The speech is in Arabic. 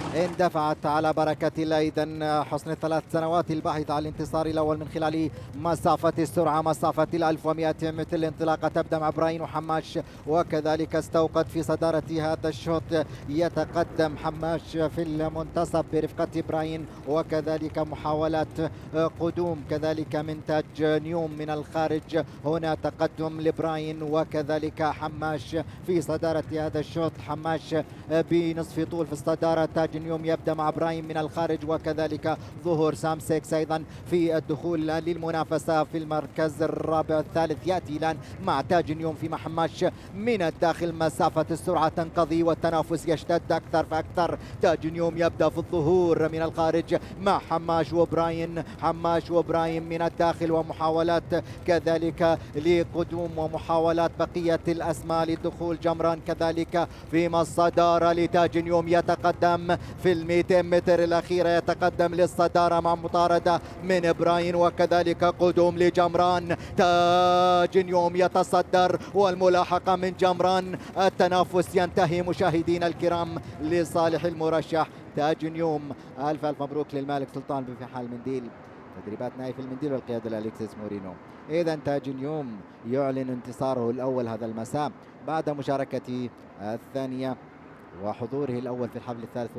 اندفعت على بركة الله. إذا حصن الثلاث سنوات الباحث على الانتصار الأول من خلال مسافة السرعة، مسافة 1100 متر. الانطلاقة تبدأ مع براين وحماش، وكذلك استوقد في صدارة هذا الشوط. يتقدم حماش في المنتصف برفقة براين، وكذلك محاولات قدوم كذلك من تاج نيوم من الخارج. هنا تقدم لبراين وكذلك حماش في صدارة هذا الشوط. حماش بنصف طول في الصدارة. تاج نيوم يبدأ مع براين من الخارج، وكذلك ظهور سام سيكس أيضا في الدخول للمنافسة في المركز الرابع. الثالث يأتي الآن مع تاج نيوم فيما حماش من الداخل. مسافة السرعة تنقضي والتنافس يشتد أكثر فأكثر. تاج نيوم يبدأ في الظهور من الخارج مع حماش وبراين. حماش وبراين من الداخل، ومحاولات كذلك لقدوم ومحاولات بقية الأسماء للدخول. جمران كذلك فيما الصدارة لتاج نيوم، يتقدم في 200 متر الأخيرة، يتقدم للصدارة مع مطاردة من براين، وكذلك قدوم لجمران. تاج نيوم يتصدر والملاحقة من جمران. التنافس ينتهي مشاهدينا الكرام لصالح المرشح تاج نيوم. ألف ألف مبروك للمالك سلطان بن فحال المنديل، تدريبات نايف المنديل والقيادة لأليكسيس مورينو. إذا تاج نيوم يعلن انتصاره الأول هذا المساء بعد مشاركته الثانية وحضوره الأول في الحفل الثالث.